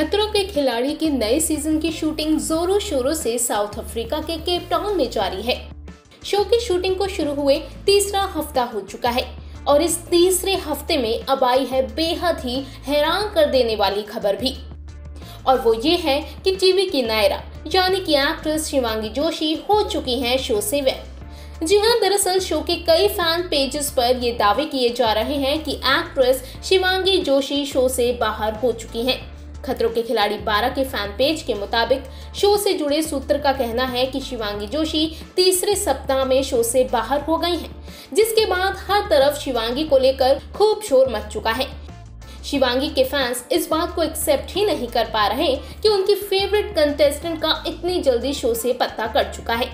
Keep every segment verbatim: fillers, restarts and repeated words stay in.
खतरों के खिलाड़ी के नए सीजन की शूटिंग जोरों शोरों से साउथ अफ्रीका के केप टाउन में जारी है। शो की शूटिंग को शुरू हुए तीसरा हफ्ता हो चुका है और इस तीसरे हफ्ते में अब आई है बेहद ही हैरान कर देने वाली खबर भी, और वो ये है कि टीवी की नायरा यानी कि एक्ट्रेस शिवांगी जोशी हो चुकी हैं शो से गायब। जी हाँ, दरअसल शो के कई फैन पेजेस पर ये दावे किए जा रहे हैं कि एक्ट्रेस शिवांगी जोशी शो से बाहर हो चुकी हैं। खतरों के खिलाड़ी बारह के फैन पेज के मुताबिक शो से जुड़े सूत्र का कहना है कि शिवांगी जोशी तीसरे सप्ताह में शो से बाहर हो गई हैं, जिसके बाद हर तरफ शिवांगी को लेकर खूब शोर मच चुका है। शिवांगी के फैंस इस बात को एक्सेप्ट ही नहीं कर पा रहे कि उनकी फेवरेट कंटेस्टेंट का इतनी जल्दी शो से पत्ता कट चुका है।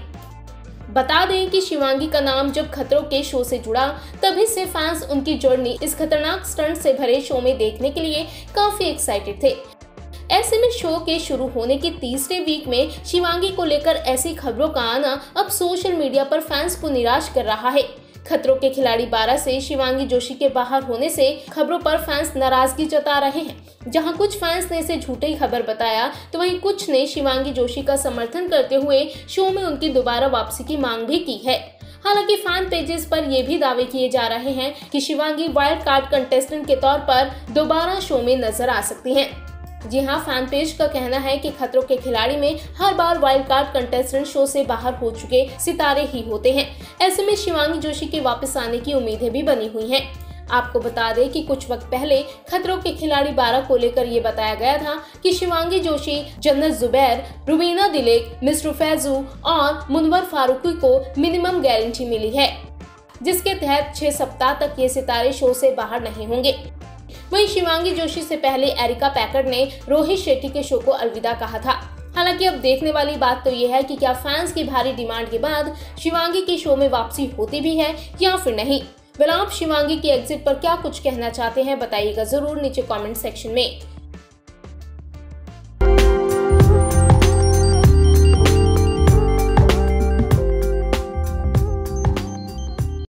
बता दें कि शिवांगी का नाम जब खतरों के शो से जुड़ा तभी से फैंस उनकी जर्नी इस खतरनाक स्टंट से भरे शो में देखने के लिए काफी एक्साइटेड थे। ऐसे में शो के शुरू होने के तीसरे वीक में शिवांगी को लेकर ऐसी खबरों का आना अब सोशल मीडिया पर फैंस को निराश कर रहा है। खतरों के खिलाड़ी बारह से शिवांगी जोशी के बाहर होने से खबरों पर फैंस नाराजगी जता रहे हैं। जहां कुछ फैंस ने इसे झूठी खबर बताया तो वहीं कुछ ने शिवांगी जोशी का समर्थन करते हुए शो में उनकी दोबारा वापसी की मांग भी की है। हालांकि फैन पेजेस पर यह भी दावे किए जा रहे हैं कि शिवांगी वाइल्ड कार्ड कंटेस्टेंट के तौर पर दोबारा शो में नजर आ सकती हैं। जी हाँ, फैन पेज का कहना है कि खतरों के खिलाड़ी में हर बार वाइल्ड कार्ड कंटेस्टेंट शो से बाहर हो चुके सितारे ही होते हैं। ऐसे में शिवांगी जोशी के वापस आने की उम्मीदें भी बनी हुई हैं। आपको बता दें कि कुछ वक्त पहले खतरों के खिलाड़ी बारह को लेकर ये बताया गया था कि शिवांगी जोशी, जन्नत जुबैर, रुबीना दिलेक, मिस्टर फैजू और मुनव्वर फारूकी को मिनिमम गारंटी मिली है, जिसके तहत छह सप्ताह तक ये सितारे शो से बाहर नहीं होंगे। वहीं शिवांगी जोशी से पहले एरिका पैकर्ड ने रोहित शेट्टी के शो को अलविदा कहा था। हालांकि अब देखने वाली बात तो यह है कि क्या फैंस की भारी डिमांड के बाद शिवांगी की शो में वापसी होती भी है या फिर नहीं। वेल, आप शिवांगी की एग्जिट पर क्या कुछ कहना चाहते हैं बताइएगा जरूर नीचे कमेंट सेक्शन में।